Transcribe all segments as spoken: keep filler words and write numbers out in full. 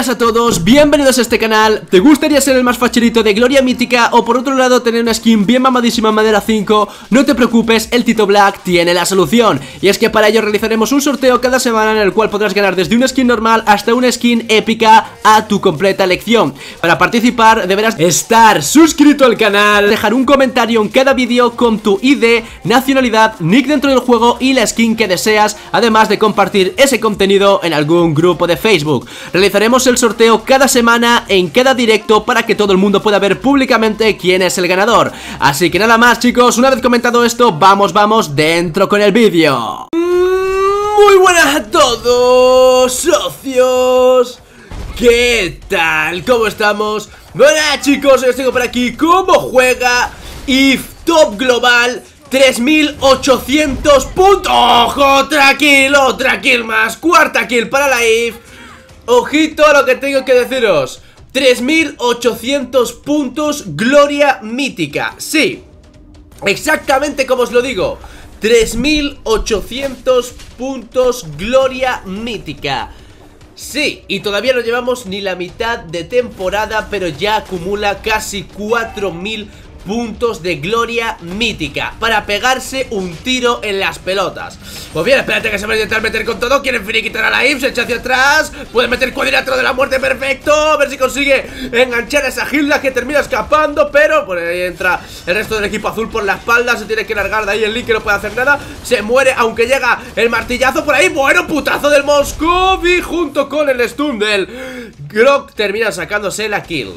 Buenas a todos, bienvenidos a este canal. ¿Te gustaría ser el más facherito de Gloria Mítica o por otro lado tener una skin bien mamadísima en madera cinco? No te preocupes, el Tito Black tiene la solución. Y es que para ello realizaremos un sorteo cada semana en el cual podrás ganar desde una skin normal hasta una skin épica a tu completa elección. Para participar deberás estar suscrito al canal, dejar un comentario en cada vídeo con tu I D, nacionalidad, nick dentro del juego y la skin que deseas, además de compartir ese contenido en algún grupo de Facebook. Realizaremos el sorteo cada semana en cada directo para que todo el mundo pueda ver públicamente quién es el ganador. Así que nada más, chicos, una vez comentado esto, vamos, vamos dentro con el vídeo. Muy buenas a todos, socios. ¿Qué tal? ¿Cómo estamos? Buenas, chicos, os tengo por aquí cómo juega I F Top Global. tres mil ochocientos puntos. ¡Ojo! Otra kill, otra kill más. Cuarta kill para la I F. Ojito a lo que tengo que deciros. Tres mil ochocientos puntos Gloria Mítica. Sí, exactamente como os lo digo. Tres mil ochocientos puntos Gloria Mítica. Sí, y todavía no llevamos ni la mitad de temporada, pero ya acumula casi cuatro mil puntos de Gloria Mítica para pegarse un tiro en las pelotas. Pues bien, espérate que se va a intentar meter con todo. Quieren finiquitar a la I F, se echa hacia atrás. Puede meter cuadrilátero de la muerte, perfecto. A ver si consigue enganchar a esa Hilda que termina escapando, pero por ahí entra el resto del equipo azul por la espalda. Se tiene que largar de ahí el Link, que no puede hacer nada. Se muere, aunque llega el martillazo por ahí. Bueno, putazo del Moscov y junto con el stun del Grok termina sacándose la kill.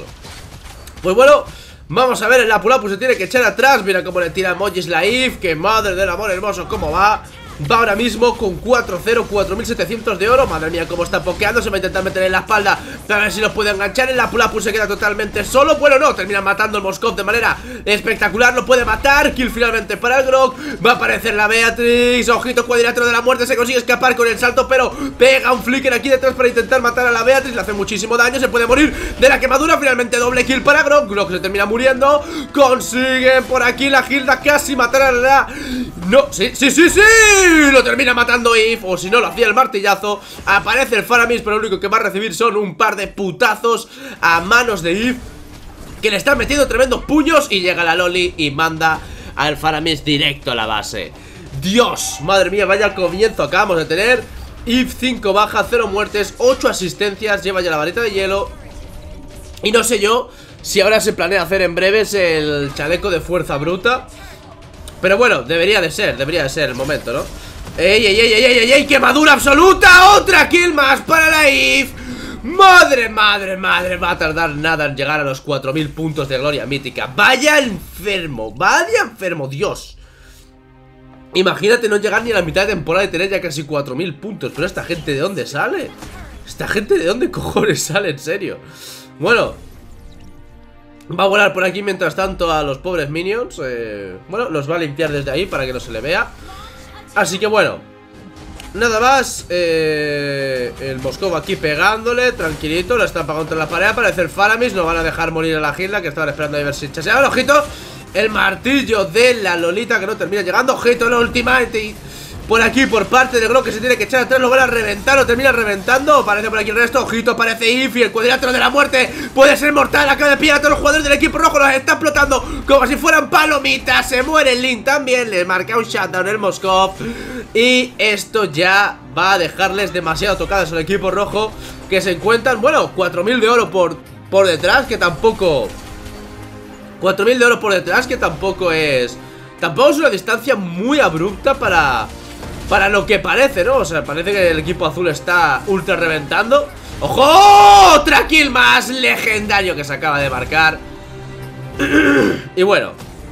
Pues bueno, vamos a ver, el Lapulapu se tiene que echar atrás. Mira cómo le tira emojis la I F. Que madre del amor hermoso, cómo va. Va ahora mismo con cuatro cero, cuatro mil setecientos de oro. Madre mía, cómo está pokeando. Se va a intentar meter en la espalda para ver si lo puede enganchar. El Lapulapu se queda totalmente solo. Bueno, no, termina matando el Moscov de manera espectacular. Lo puede matar, kill finalmente para el Grok. Va a aparecer la Beatrix. Ojito, cuadrilátero de la muerte. Se consigue escapar con el salto, pero pega un flicker aquí detrás para intentar matar a la Beatrix. Le hace muchísimo daño, se puede morir de la quemadura. Finalmente doble kill para Grok. Grok se termina muriendo. Consiguen por aquí la Hilda casi matar a la... No, sí, sí, sí, sí. Lo termina matando I F, o si no lo hacía el martillazo. Aparece el Faramis, pero lo único que va a recibir son un par de putazos a manos de I F, que le están metiendo tremendos puños. Y llega la Loli y manda al Faramis directo a la base. Dios, madre mía, vaya comienzo acabamos de tener. I F cinco baja, cero muertes, ocho asistencias. Lleva ya la varita de hielo. Y no sé yo si ahora se planea hacer en breves el chaleco de fuerza bruta, pero bueno, debería de ser, debería de ser el momento, ¿no? ¡Ey, ey, ey, ey, ey, ey! ¡Quemadura absoluta! ¡Otra kill más para la I F! ¡Madre, madre, madre! Va a tardar nada en llegar a los cuatro mil puntos de Gloria Mítica. ¡Vaya enfermo! ¡Vaya enfermo! ¡Dios! Imagínate no llegar ni a la mitad de temporada y tener ya casi cuatro mil puntos. Pero esta gente, ¿de dónde sale? ¿Esta gente de dónde cojones sale? En serio. Bueno, va a volar por aquí mientras tanto a los pobres minions. eh, Bueno, los va a limpiar desde ahí para que no se le vea. Así que bueno, nada más. eh, El Moscov aquí pegándole, tranquilito. La estampa contra la pared, aparece el Faramis. No van a dejar morir a la Hilda, que estaban esperando a ver si chaseaban. Ojito, el martillo de la Lolita, que no termina llegando. Ojito, la ultimate por aquí por parte de Grok, que se tiene que echar atrás. Lo van a reventar, lo termina reventando. Aparece por aquí el resto, ojito, aparece I F y el cuadrilátero de la muerte puede ser mortal. Acaba de pillar a todos los jugadores del equipo rojo. Los está explotando como si fueran palomitas. Se muere el Link también, le marca un shutdown el Moscov. Y esto ya va a dejarles demasiado tocados al equipo rojo, que se encuentran, bueno, cuatro mil de oro por, por detrás, que tampoco... cuatro mil de oro por detrás, que tampoco es... Tampoco es una distancia muy abrupta para... Para lo que parece, ¿no? O sea, parece que el equipo azul está ultra reventando. ¡Ojo! ¡Otra kill más! Legendario que se acaba de marcar. Y bueno,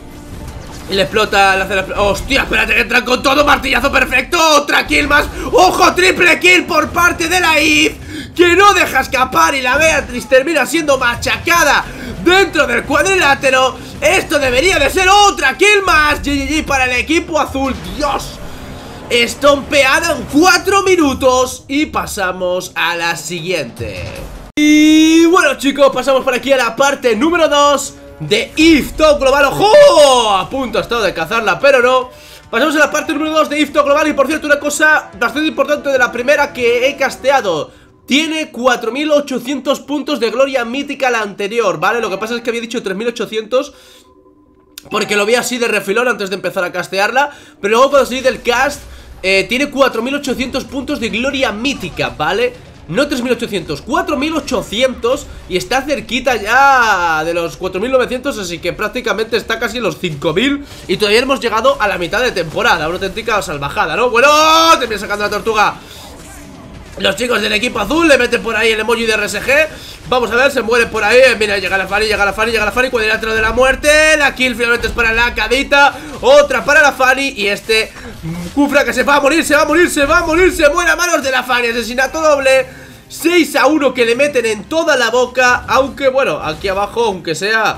y le explota, le hace la... ¡Hostia! Espérate que entran con todo. Martillazo perfecto. ¡Otra kill más! ¡Ojo! Triple kill por parte de la I F, que no deja escapar. Y la Beatrix termina siendo machacada dentro del cuadrilátero. Esto debería de ser otra kill más. G G G para el equipo azul. ¡Dios! Estompeada en cuatro minutos. Y pasamos a la siguiente. Y bueno, chicos, pasamos por aquí a la parte número dos de I F Top Global. ¡Ojo! A punto ha estado de cazarla, pero no. Pasamos a la parte número dos de I F Top Global. Y por cierto, una cosa bastante importante de la primera que he casteado tiene cuatro mil ochocientos puntos de gloria mítica la anterior, ¿vale? Lo que pasa es que había dicho tres mil ochocientos porque lo vi así de refilón antes de empezar a castearla. Pero luego cuando salí del cast eh, tiene cuatro mil ochocientos puntos de gloria mítica, ¿vale? No tres mil ochocientos, cuatro mil ochocientos. Y está cerquita ya de los cuatro mil novecientos. Así que prácticamente está casi en los cinco mil. Y todavía hemos llegado a la mitad de temporada. Una auténtica salvajada, ¿no? Bueno, termina sacando la tortuga. Los chicos del equipo azul le meten por ahí el emoji de R S G. Vamos a ver, se muere por ahí. Mira, llega la Fanny, llega la Fanny, llega la Fanny. Cuadrilátero de la muerte. La kill finalmente es para la Cadita. Otra para la Fanny. Y este Cufra que se va a morir, se va a morir, se va a morir. Se muere a manos de la Fanny. Asesinato doble. seis a uno que le meten en toda la boca. Aunque bueno, aquí abajo, aunque sea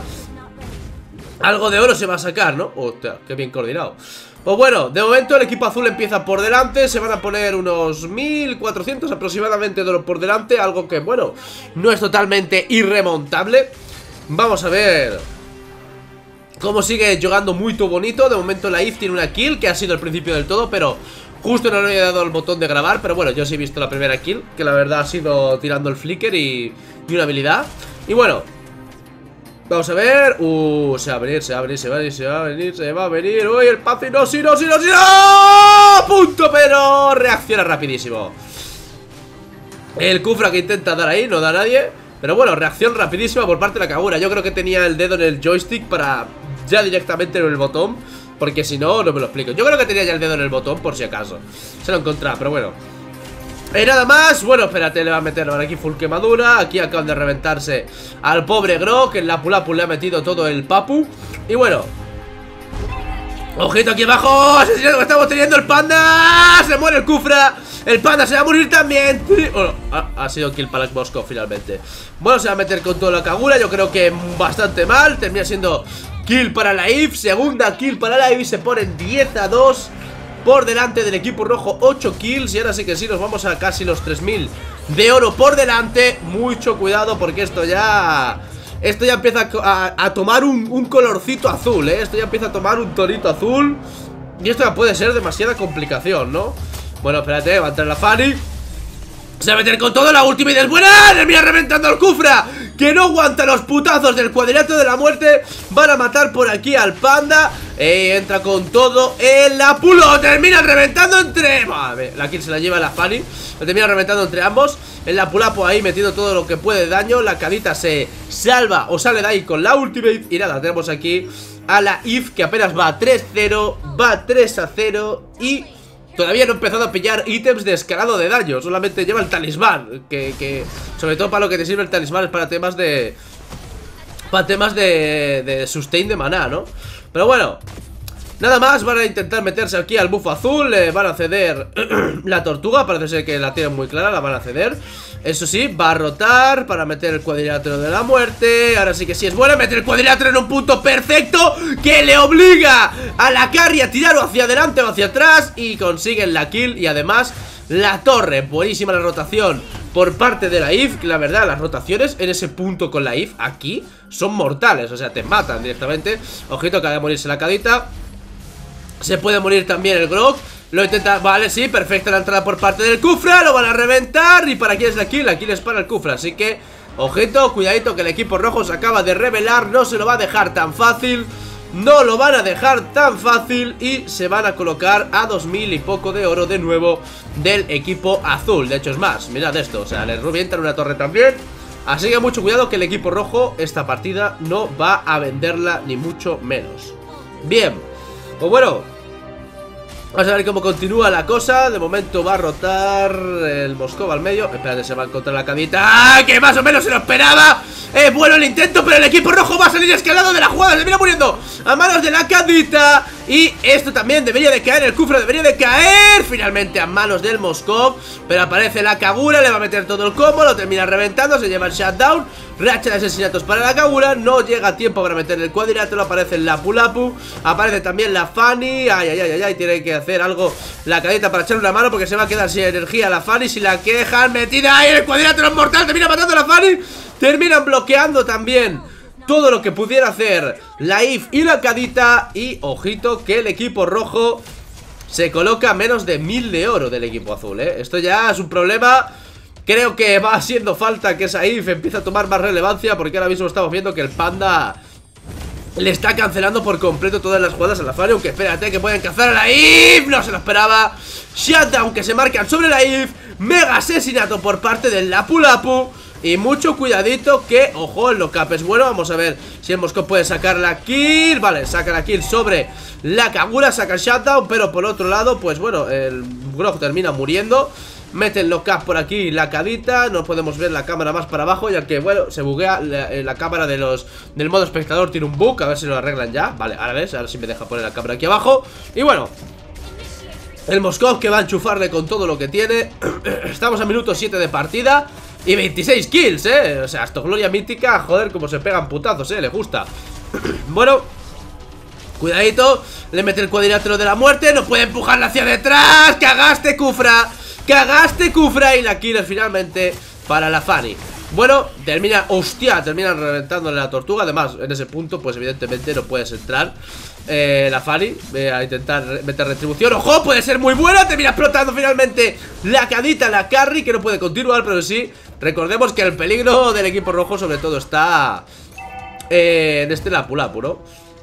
algo de oro se va a sacar, ¿no? Hostia, qué bien coordinado. Pues bueno, de momento el equipo azul empieza por delante. Se van a poner unos mil cuatrocientos aproximadamente de oro por delante. Algo que, bueno, no es totalmente irremontable. Vamos a ver cómo sigue jugando muy todo bonito. De momento la I F tiene una kill, que ha sido el principio del todo, pero justo no le había dado el botón de grabar. Pero bueno, yo sí he visto la primera kill, que la verdad ha sido tirando el flicker y, y una habilidad. Y bueno, vamos a ver. Uh, se va a venir, se va a venir, se va a venir, se va a venir, se va a venir. Uy, el Pazi, no, sí, no, sí, no, sí, no. Punto, pero reacciona rapidísimo. El Cufra que intenta dar ahí, no da a nadie. Pero bueno, reacción rapidísima por parte de la Kagura. Yo creo que tenía el dedo en el joystick para ya directamente en el botón, porque si no, no me lo explico. Yo creo que tenía ya el dedo en el botón por si acaso. Se lo encontraba, pero bueno. Y nada más, bueno, espérate, le va a meter ahora aquí full quemadura. Aquí acaban de reventarse al pobre Grok, que en la Pulapu le ha metido todo el papu. Y bueno, ojito aquí abajo, asesinato que estamos teniendo el panda. Se muere el Cufra, el panda se va a morir también. Bueno, ha, ha sido kill para el Moscow finalmente. Bueno, se va a meter con toda la Kagura. Yo creo que bastante mal, termina siendo kill para la I F, segunda kill para la I F. Se ponen diez a dos por delante del equipo rojo, ocho kills. Y ahora sí que sí, nos vamos a casi los tres mil de oro por delante. Mucho cuidado porque esto ya Esto ya empieza a, a tomar un, un colorcito azul, ¿eh? Esto ya empieza a tomar un tonito azul. Y esto ya puede ser demasiada complicación, ¿no? Bueno, espérate, va a entrar la Fanny. Se va a meter con todo, la última y es buena. Termina reventando al Cufra, que no aguanta los putazos del cuadrilátero de la muerte. Van a matar por aquí al panda. Eh, entra con todo el Apulo. Termina reventando entre... Vale, la kill se la lleva la Fanny. Lo termina reventando entre ambos. El Apulapo ahí metiendo todo lo que puede de daño. La Cadita se salva o sale de ahí con la ultimate. Y nada, tenemos aquí a la I F, que apenas va a tres cero. Va tres a cero. Y todavía no ha empezado a pillar ítems de escalado de daño. Solamente lleva el talismán, que, que sobre todo para lo que te sirve el talismán es para temas de... Para temas de, de sustain de maná, ¿no? Pero bueno, nada más, van a intentar meterse aquí al bufo azul. eh, Van a ceder la tortuga, parece ser que la tienen muy clara, la van a ceder. Eso sí, va a rotar para meter el cuadrilátero de la muerte. Ahora sí que sí es buena, meter el cuadrilátero en un punto perfecto que le obliga a la carry a tirarlo hacia adelante o hacia atrás. Y consiguen la kill y además la torre. Buenísima la rotación por parte de la I F. La verdad, las rotaciones en ese punto con la I F aquí son mortales, o sea, te matan directamente. Ojito que ha de morirse la Cadita. Se puede morir también el Grok. Lo intenta, vale, sí, perfecta la entrada por parte del Cufra. Lo van a reventar. ¿Y para quién es la kill? La kill es para el Cufra, así que ojito, cuidadito que el equipo rojo se acaba de revelar. No se lo va a dejar tan fácil. No lo van a dejar tan fácil. Y se van a colocar a dos mil y poco de oro de nuevo del equipo azul. De hecho es más, mirad esto, o sea, les revientan una torre también. Así que mucho cuidado que el equipo rojo esta partida no va a venderla ni mucho menos. Bien, pues bueno, vamos a ver cómo continúa la cosa. De momento va a rotar el Moscova al medio. Espérate, se va a encontrar la Cadita. ¡Ah! Que más o menos se lo esperaba. Es bueno el intento, pero el equipo rojo va a salir escalado de la jugada. Se viene muriendo a manos de la Cadita. Y esto también debería de caer. El Cufra debería de caer finalmente a manos del Moscov. Pero aparece la Kagura, le va a meter todo el combo. Lo termina reventando, se lleva el shutdown. Racha de asesinatos para la Kagura. No llega a tiempo para meter el cuadrilátero. Aparece el Lapulapu. Aparece también la Fanny. Ay, ay, ay, ay, ay. Tiene que hacer algo la Cadita para echarle una mano, porque se va a quedar sin energía la Fanny. Si la quejan, metida ahí en el cuadrilátero mortal. Termina matando a la Fanny. Terminan bloqueando también todo lo que pudiera hacer la I F y la Cadita. Y ojito que el equipo rojo se coloca a menos de mil de oro del equipo azul, ¿eh? Esto ya es un problema creo que va haciendo falta que esa I F empiece a tomar más relevancia, porque ahora mismo estamos viendo que el Panda le está cancelando por completo todas las jugadas a la Fanny. Aunque espérate que pueden cazar a la I F. No se lo esperaba. Shutdown que se marcan sobre la I F. Mega asesinato por parte del Lapu Lapu. Y mucho cuidadito que, ojo, el lock-up es bueno. Vamos a ver si el Moscow puede sacar la kill. Vale, saca la kill sobre la Kagura, saca el shutdown. Pero por otro lado, pues bueno, el Grog termina muriendo. Mete el lock-up por aquí, la cadita. No podemos ver la cámara más para abajo, ya que, bueno, se buguea la, la cámara de los del modo espectador. Tiene un bug, a ver si lo arreglan ya. Vale, ahora ves, ahora sí me deja poner la cámara aquí abajo. Y bueno, el Moscow que va a enchufarle con todo lo que tiene. Estamos a minuto siete de partida y veintiséis kills, eh. O sea, esto gloria mítica, joder, como se pegan putazos, eh, le gusta. Bueno, cuidadito. Le mete el cuadrilátero de la muerte. No puede empujarla hacia detrás. Cagaste, Kufra. Cagaste, Kufra. Y la kill es finalmente para la Fanny. Bueno, termina, hostia, terminan reventándole la tortuga. Además, en ese punto, pues evidentemente no puedes entrar eh, la Fanny eh, a intentar meter retribución. ¡Ojo! Puede ser muy buena. Termina explotando finalmente la cadita, la carry, que no puede continuar, pero sí. Recordemos que el peligro del equipo rojo sobre todo está eh, en este Lapu Lapu, ¿no?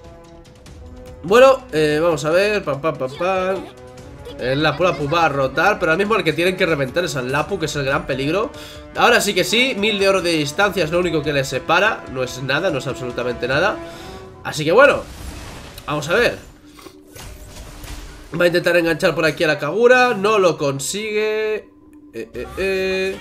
Bueno, eh, vamos a ver. Pam, pam, pam, pam. El Lapu Lapu va a rotar, pero ahora mismo el que tienen que reventar es al Lapu, que es el gran peligro. Ahora sí que sí, mil de oro de distancia es lo único que les separa. No es nada, no es absolutamente nada. Así que bueno, vamos a ver. Va a intentar enganchar por aquí a la Kagura. No lo consigue. eh, eh, eh.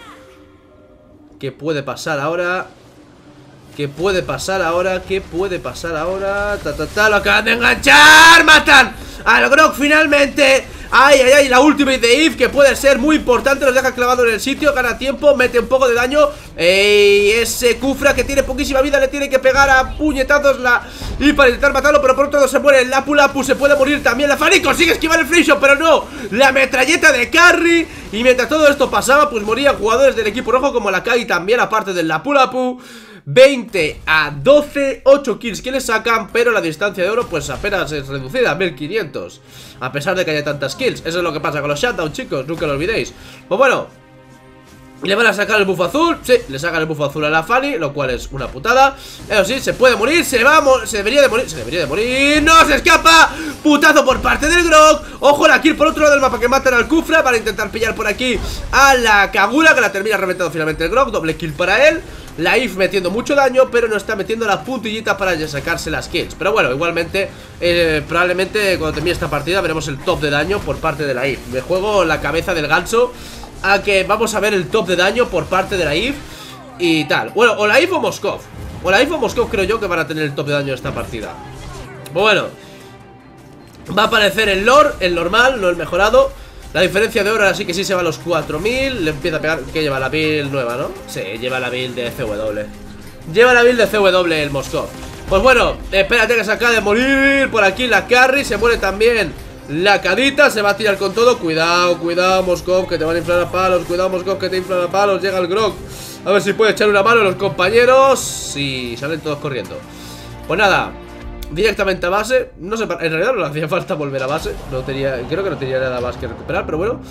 ¿Qué puede pasar ahora? ¿Qué puede pasar ahora? ¿Qué puede pasar ahora? Ta, ta, ta, lo acaban de enganchar. ¡Matan al Grog finalmente! Ay, ay, ay, la ultimate de Eve, que puede ser muy importante. Los deja clavado en el sitio, gana tiempo, mete un poco de daño. Ey, ese Kufra que tiene poquísima vida le tiene que pegar a puñetazos la y para intentar matarlo, pero por otro lado se muere el Lapu Lapu, se puede morir también la Fanny. Consigue esquivar el Freeze, pero no, la metralleta de Carry. Y mientras todo esto pasaba, pues morían jugadores del equipo rojo como la Kai también, aparte del Lapu Lapu. veinte a doce, ocho kills que le sacan, pero la distancia de oro pues apenas es reducida a mil quinientos, a pesar de que haya tantas kills. Eso es lo que pasa con los shutdown, chicos, nunca lo olvidéis. Pues bueno, le van a sacar el buff azul. Sí, le sacan el buff azul a la Fanny, lo cual es una putada. Eso sí, se puede morir, se va a se debería de morir, se debería de morir. ¡No, se escapa! Putazo por parte del Grog. Ojo, la kill por otro lado del mapa que matan al Kufra. Van a intentar pillar por aquí a la Kagura, que la termina reventando finalmente el Grog. Doble kill para él. La I F metiendo mucho daño, pero no está metiendo la puntillita para sacarse las kills. Pero bueno, igualmente, eh, probablemente cuando termine esta partida veremos el top de daño por parte de la I F. Me juego la cabeza del ganso a que vamos a ver el top de daño por parte de la I F y tal. Bueno, o la I F o Moscow. O la I F o Moscow creo yo que van a tener el top de daño de esta partida. Bueno, va a aparecer el lore, el normal, no el mejorado. La diferencia de oro ahora sí que sí se va a los cuatro mil. Le empieza a pegar, que lleva la build nueva, ¿no? Sí, lleva la build de C W. Lleva la build de C W el Moscow. Pues bueno, espérate que se acaba de morir por aquí la Carry. Se muere también la cadita, se va a tirar con todo. Cuidado, cuidado, Moscow, que te van a inflar a palos. Cuidado, Moscow, que te inflan a palos. Llega el Grog, a ver si puede echar una mano a los compañeros. Y salen todos corriendo. Pues nada, directamente a base. No sé, en realidad no le hacía falta volver a base. No tenía, creo que no tenía nada más que recuperar, pero bueno.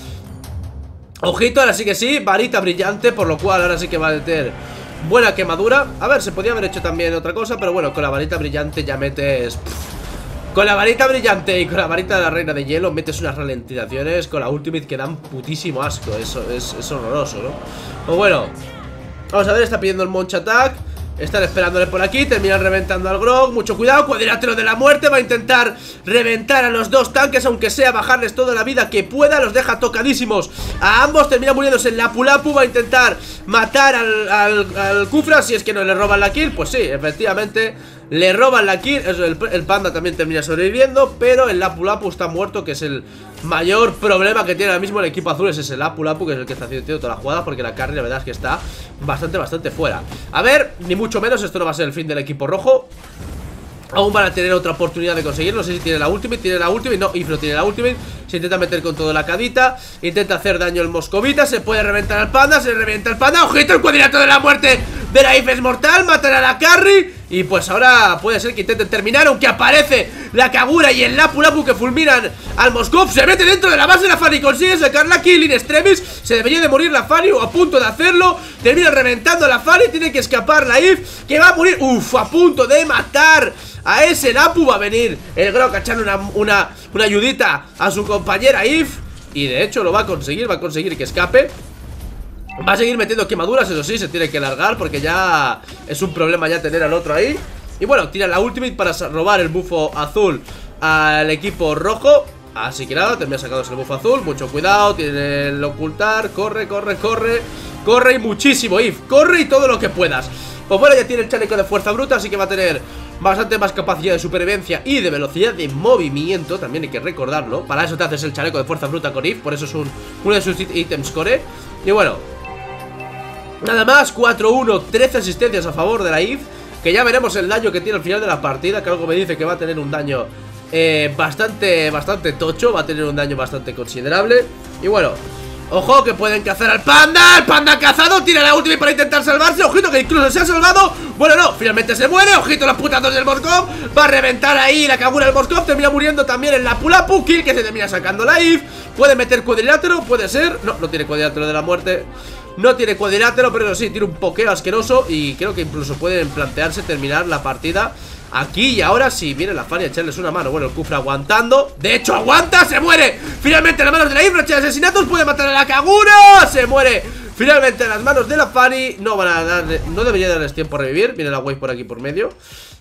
Ojito, ahora sí que sí, varita brillante, por lo cual ahora sí que va a meter buena quemadura. A ver, se podía haber hecho también otra cosa, pero bueno, con la varita brillante ya metes... Con la varita brillante y con la varita de la reina de hielo metes unas ralentizaciones con la ultimate que dan putísimo asco. Eso es, es horroroso, ¿no? Pues bueno, vamos a ver, está pidiendo el Monch Attack. Están esperándole por aquí, terminan reventando al Grog. Mucho cuidado, cuadrilátero de la muerte. Va a intentar reventar a los dos tanques, aunque sea bajarles toda la vida que pueda. Los deja tocadísimos a ambos, termina muriéndose el Lapu Lapu. Va a intentar matar al, al, al Kufra. Si es que no le roban la kill, pues sí, efectivamente le roban la kill. Eso, el, el Panda también termina sobreviviendo, pero el Lapu Lapu está muerto, que es el mayor problema que tiene ahora mismo el equipo azul. Es ese Lapu Lapu, que es el que está haciendo toda la jugada, porque la carry la verdad es que está bastante, bastante fuera. A ver, ni mucho menos, esto no va a ser el fin del equipo rojo. Aún van a tener otra oportunidad de conseguir. No sé si tiene la ultimate, tiene la ultimate. No, If no tiene la ultimate. Se intenta meter con todo la cadita. Intenta hacer daño el moscovita. Se puede reventar al Panda, se revienta el Panda. ¡Ojito! El cuadrilátero de la muerte de la If es mortal. Matará a la carry. Y pues ahora puede ser que intenten terminar, aunque aparece la Kagura y el Lapu Lapu que fulminan al Moskov. Se mete dentro de la base de la Fanny, consigue sacar la kill in extremis. Se debería de morir la Fanny o a punto de hacerlo. Termina reventando a la Fanny, tiene que escapar la Eve, que va a morir. Uf, a punto de matar a ese Lapu. Va a venir el Grok a echarle una, una, una ayudita a su compañera Eve. Y de hecho lo va a conseguir, va a conseguir que escape. Va a seguir metiendo quemaduras, eso sí, se tiene que largar porque ya es un problema ya tener al otro ahí. Y bueno, tira la ultimate para robar el bufo azul al equipo rojo. Así que nada, termina sacándose el bufo azul. Mucho cuidado, tiene el ocultar. Corre, corre, corre. Corre y muchísimo, Eve. Corre y todo lo que puedas. Pues bueno, ya tiene el chaleco de fuerza bruta, así que va a tener bastante más capacidad de supervivencia y de velocidad de movimiento. También hay que recordarlo. Para eso te haces el chaleco de fuerza bruta con Eve. Por eso es un, uno de sus ítems core. Y bueno, nada más, cuatro uno, trece asistencias a favor de la Eve. Que ya veremos el daño que tiene al final de la partida. Que algo me dice que va a tener un daño eh, bastante, bastante tocho. Va a tener un daño bastante considerable. Y bueno, ojo que pueden cazar al panda. El panda cazado, tira la última para intentar salvarse. Ojito que incluso se ha salvado. Bueno, no, finalmente se muere. Ojito las putazos del Moskov. Va a reventar ahí la Kagura del Moskov. Termina muriendo también en la Lapu Lapu kill, que se termina sacando la Eve. Puede meter cuadrilátero, puede ser. No, no tiene cuadrilátero de la muerte. No tiene cuadrilátero, pero sí, tiene un pokeo asqueroso. Y creo que incluso pueden plantearse terminar la partida aquí y ahora. Si viene la Fanny a echarles una mano. Bueno, el Kufra aguantando. De hecho, aguanta, se muere. Finalmente, en las manos de la Eve, racha de asesinatos. Puede matar a la Kagura. Se muere. Finalmente, en las manos de la Fanny. No van a darle, no debería darles tiempo a revivir. Viene la wave por aquí por medio.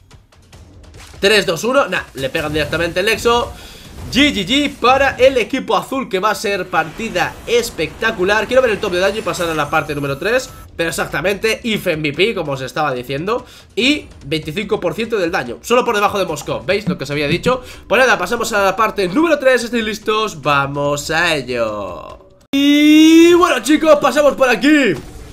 tres, dos, uno. Nah, le pegan directamente el Exo. G G G para el equipo azul, que va a ser partida espectacular. Quiero ver el top de daño y pasar a la parte número tres. Pero exactamente, I F M V P, como os estaba diciendo. Y veinticinco por ciento del daño, solo por debajo de Moskov. ¿Veis lo que os había dicho? Pues nada, pasamos a la parte número tres. ¿Estáis listos? Vamos a ello. Y bueno, chicos, pasamos por aquí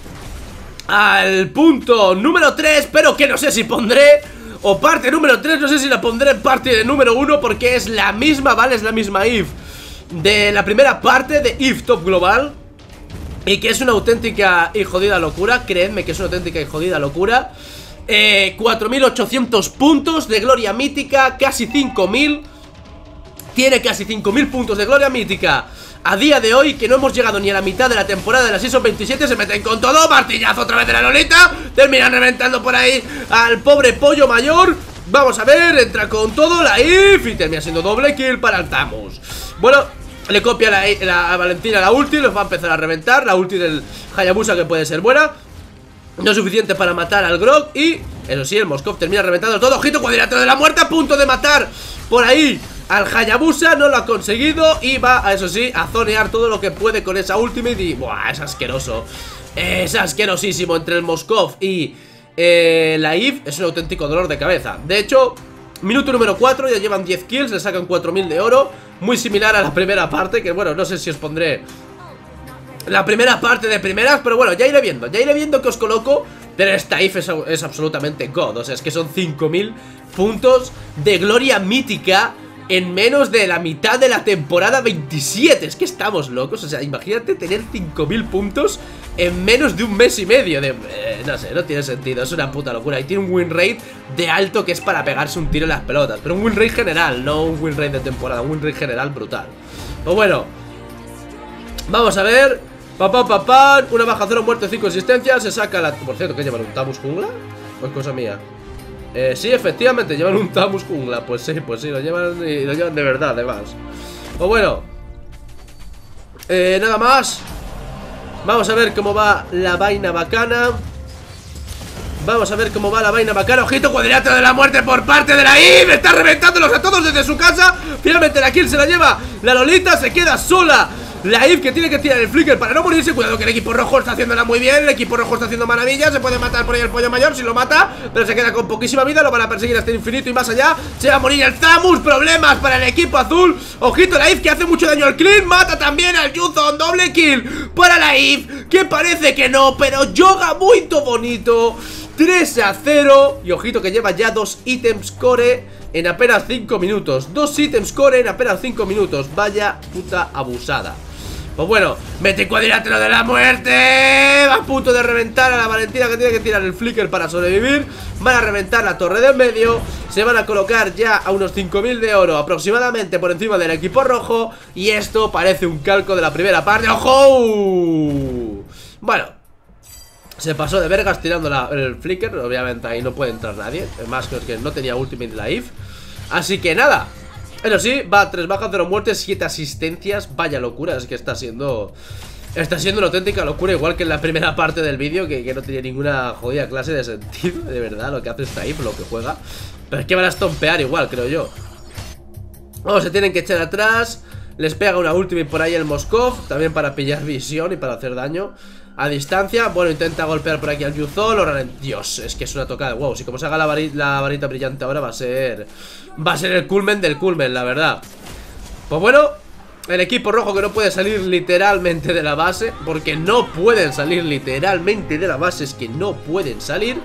al punto número tres. Pero que no sé si pondré o parte número tres, no sé si la pondré en parte de número uno, porque es la misma, ¿vale? Es la misma Eve de la primera parte de Eve Top Global. Y que es una auténtica y jodida locura. Creedme que es una auténtica y jodida locura. eh, cuatro mil ochocientos puntos de gloria mítica, casi cinco mil. Tiene casi cinco mil puntos de gloria mítica a día de hoy, que no hemos llegado ni a la mitad de la temporada de la Season veintisiete. Se meten con todo, martillazo otra vez de la Lolita. Terminan reventando por ahí al pobre pollo mayor. Vamos a ver, entra con todo la Eve y termina siendo doble kill para el Tamus. Bueno, le copia la, la a Valentina la ulti, los va a empezar a reventar. La ulti del Hayabusa, que puede ser buena. No es suficiente para matar al Grok. Y, eso sí, el Moskov termina reventando todo. Ojito, cuadrilátero de la muerte, a punto de matar por ahí al Hayabusa. No lo ha conseguido y va, a, eso sí, a zonear todo lo que puede con esa ultimate. Y, buah, es asqueroso. Es asquerosísimo entre el Moskov y eh, la Eve. Es un auténtico dolor de cabeza. De hecho, minuto número cuatro, ya llevan diez kills, le sacan cuatro mil de oro. Muy similar a la primera parte, que bueno, no sé si os pondré la primera parte de primeras, pero bueno, ya iré viendo, ya iré viendo que os coloco. Pero esta Eve es, es absolutamente god. O sea, es que son cinco mil puntos de gloria mítica en menos de la mitad de la temporada veintisiete. Es que estamos locos, o sea, imagínate tener cinco mil puntos en menos de un mes y medio de, eh, no sé, no tiene sentido, es una puta locura. Y tiene un win rate de alto que es para pegarse un tiro en las pelotas. Pero un win rate general, no un win rate de temporada, un win rate general brutal. Pues bueno, vamos a ver. Papá, papá, una baja cero, muerte, cinco existencias. Se saca la... Por cierto, ¿qué llevan? ¿Un Tamus jungla? ¿O es cosa mía? Eh, sí, efectivamente, llevan un Tamus jungla. Pues sí, pues sí, lo llevan y lo llevan de verdad, además. Pues bueno, eh, nada más. Vamos a ver cómo va la vaina bacana. Vamos a ver cómo va la vaina bacana. Ojito, cuadrilátero de la muerte por parte de la Eve. Está reventándolos a todos desde su casa. Finalmente la kill se la lleva la Lolita. Se queda sola la Eve, que tiene que tirar el flicker para no morirse. Cuidado que el equipo rojo está haciéndola muy bien. El equipo rojo está haciendo maravillas. Se puede matar por ahí el pollo mayor si lo mata, pero se queda con poquísima vida. Lo van a perseguir hasta el infinito y más allá. Se va a morir el Tamus. Problemas para el equipo azul. Ojito, la Eve, que hace mucho daño al clean. Mata también al Yuzon. Doble kill para la Eve, que parece que no, pero yoga muy bonito. Tres a cero. Y ojito que lleva ya dos ítems core en apenas cinco minutos. Dos ítems core en apenas cinco minutos. Vaya puta abusada. Pues bueno, mete cuadrilátero de la muerte. Va a punto de reventar a la Valentina, que tiene que tirar el flicker para sobrevivir. Van a reventar la torre del medio. Se van a colocar ya a unos cinco mil de oro aproximadamente por encima del equipo rojo. Y esto parece un calco de la primera parte. ¡Ojo! Bueno, se pasó de vergas tirando la, el flicker. Obviamente ahí no puede entrar nadie. Más que no tenía ultimate la I F. Así que nada. Pero sí, va, tres bajas, cero muertes, siete asistencias. Vaya locura, es que está siendo Está siendo una auténtica locura. Igual que en la primera parte del vídeo, que, que no tenía ninguna jodida clase de sentido. De verdad, lo que hace esta I F, lo que juega. Pero es que van a estompear igual, creo yo. Vamos, se tienen que echar atrás. Les pega una ultimate por ahí el Moskov, también para pillar visión y para hacer daño a distancia. Bueno, intenta golpear por aquí al Yuzol. Dios, es que es una tocada de wow. Si como se haga la, varita, la varita brillante ahora va a ser Va a ser el culmen del culmen, la verdad. Pues bueno, el equipo rojo que no puede salir literalmente de la base, porque no pueden salir literalmente de la base. Es que no pueden salir.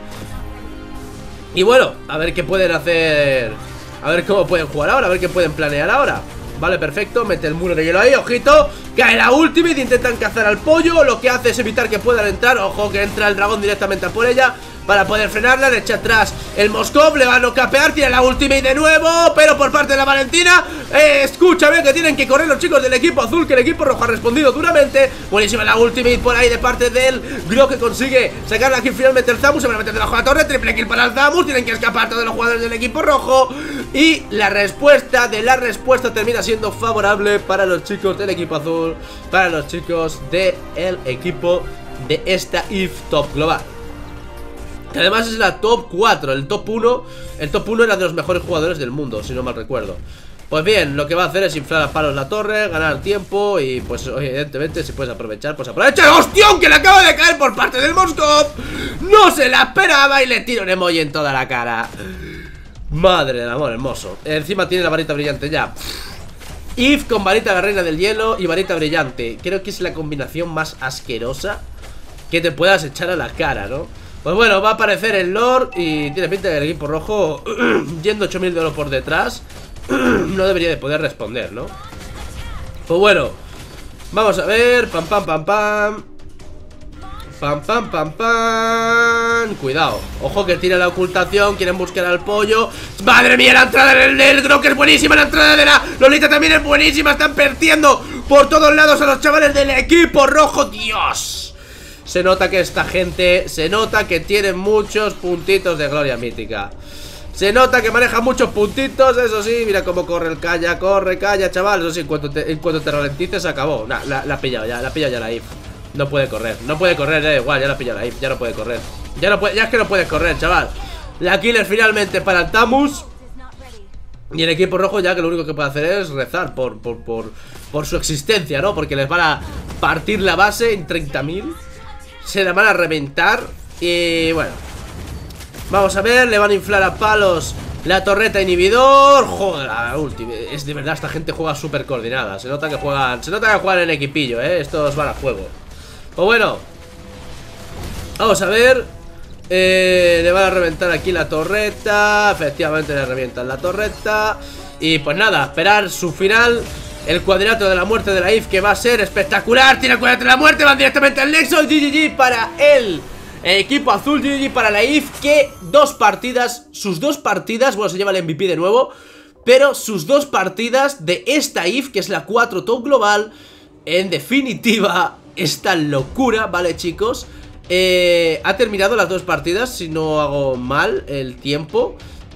Y bueno, a ver qué pueden hacer. A ver cómo pueden jugar ahora, a ver qué pueden planear ahora. Vale, perfecto, mete el muro de hielo ahí, ojito. Cae la ultimate, intentan cazar al pollo. Lo que hace es evitar que puedan entrar. Ojo que entra el dragón directamente a por ella para poder frenarla, le echa atrás el Moskov, le va a no capear, tiene la ultimate de nuevo, pero por parte de la Valentina. eh, Escúchame que tienen que correr los chicos del equipo azul, que el equipo rojo ha respondido duramente. Buenísima la ultimate por ahí de parte del Gro, que consigue sacarla aquí finalmente el Zamus. Se van a meter debajo de la torre, triple kill para el Zamus. Tienen que escapar todos los jugadores del equipo rojo. Y la respuesta de la respuesta termina siendo favorable para los chicos del equipo azul, para los chicos del equipo de esta I F top global, que además es la top cuatro, el top uno. El top uno era de los mejores jugadores del mundo, si no mal recuerdo. Pues bien, lo que va a hacer es inflar a palos la torre, ganar tiempo. Y pues evidentemente si puedes aprovechar, pues aprovecha. ¡Hostión! Que le acaba de caer por parte del Moskov. No se la esperaba y le tiro un emoji en toda la cara. Madre del amor hermoso. Encima tiene la varita brillante ya. I F con varita de la reina del hielo y varita brillante. Creo que es la combinación más asquerosa que te puedas echar a la cara, ¿no? Pues bueno, va a aparecer el Lord y tiene pinta del equipo rojo yendo ocho mil de oro por detrás. No debería de poder responder, ¿no? Pues bueno, vamos a ver. Pam, pam, pam, pam. Pam, pam, pam, pam. Cuidado, ojo que tira la ocultación. Quieren buscar al pollo. Madre mía, la entrada del negro, que es buenísima. La entrada de la Lolita también es buenísima. Están perdiendo por todos lados a los chavales del equipo rojo. Dios. Se nota que esta gente, se nota que tiene muchos puntitos de gloria mítica. Se nota que maneja muchos puntitos, eso sí. Mira cómo corre el calla, corre, calla, chaval. Eso sí, en cuanto te, en cuanto te ralentices, se acabó. Nah, la, la ha pillado ya, la ha pillado ya la I F. No puede correr, no puede correr, da igual, ya la ha pillado la I F, ya no puede correr. Ya no puede, ya es que no puedes correr, chaval. La killer finalmente para el Tamus. Y el equipo rojo ya que lo único que puede hacer es rezar por, por, por, por su existencia, ¿no? Porque les van a partir la base en treinta mil. Se la van a reventar. Y bueno, vamos a ver, le van a inflar a palos la torreta inhibidor. Joder, la última. Es de verdad, esta gente juega súper coordinada. Se nota que juegan, se nota que juegan en equipillo, eh. Estos van a juego. Pues bueno, vamos a ver. eh, Le van a reventar aquí la torreta. Efectivamente le revientan la torreta. Y pues nada, esperar su final. El cuadrilátero de la muerte de la I F, que va a ser espectacular. Tiene el cuadrilátero de la muerte, van directamente al Nexo. G G G para el equipo azul, G G G para la I F, que dos partidas, sus dos partidas, bueno, se lleva el M V P de nuevo, pero sus dos partidas de esta I F, que es la cuatro top global, en definitiva, esta locura, ¿vale, chicos? Eh, ha terminado las dos partidas, si no hago mal el tiempo.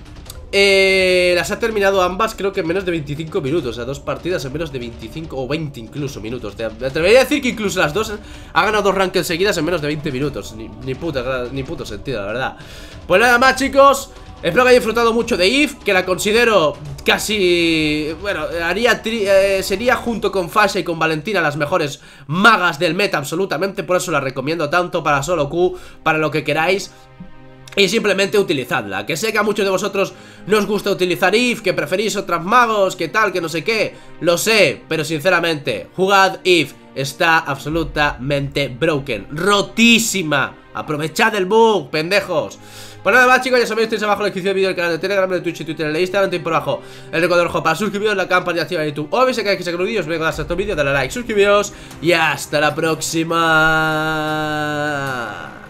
Eh, las ha terminado ambas creo que en menos de veinticinco minutos. O sea, dos partidas en menos de veinticinco o veinte incluso minutos. Te atrevería a decir que incluso las dos han ganado dos rankings seguidas en menos de veinte minutos. Ni, ni, puta, ni puto sentido, la verdad. Pues nada más, chicos. Espero que hayáis disfrutado mucho de I F, que la considero casi... Bueno, haría tri eh, sería junto con Fasha y con Valentina las mejores magas del meta absolutamente. Por eso la recomiendo tanto para solo Q, para lo que queráis. Y simplemente utilizadla. Que sé que a muchos de vosotros no os gusta utilizar I F, que preferís otras magos, que tal, que no sé qué. Lo sé, pero sinceramente, jugad I F. Está absolutamente broken, rotísima, Aprovechad el bug, pendejos. Pues nada más, chicos, ya sabéis, tenéis abajo en la descripción del vídeo, el canal de Telegram, de Twitch y Twitter, el de Instagram, tenéis por abajo el recordador rojo para suscribiros, la campana y activar YouTube. O veis que hay que sacar un vídeo, os vengo a dar este vídeo, dale a like, suscribiros y hasta la próxima.